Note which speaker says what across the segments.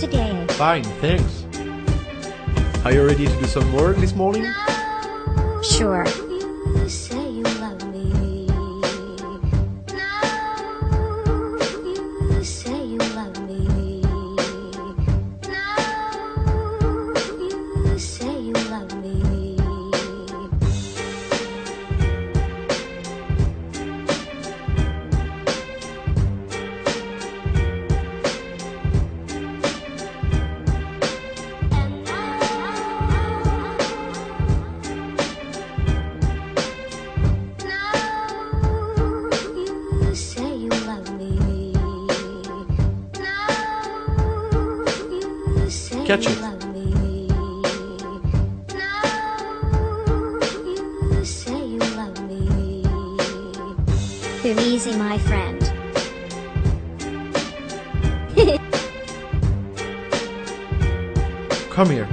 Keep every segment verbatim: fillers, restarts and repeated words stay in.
Speaker 1: today?
Speaker 2: Fine, thanks. Are you ready to do some work this morning?
Speaker 1: Sure.
Speaker 3: You say you love me. No, you say you love me. No, you say you love me.
Speaker 2: Catch it.
Speaker 1: Too easy, my friend.
Speaker 2: Come here.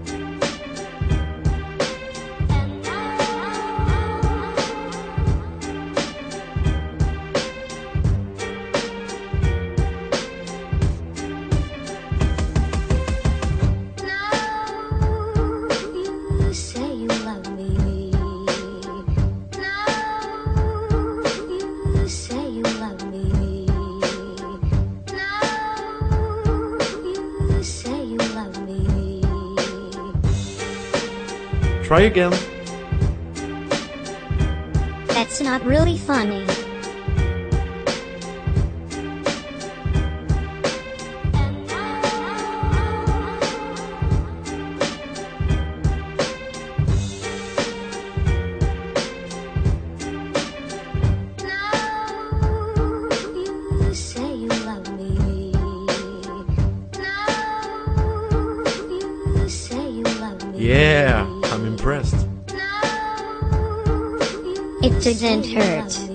Speaker 2: Try again.
Speaker 1: That's not really funny.
Speaker 2: Yeah, I'm impressed.
Speaker 1: It didn't hurt.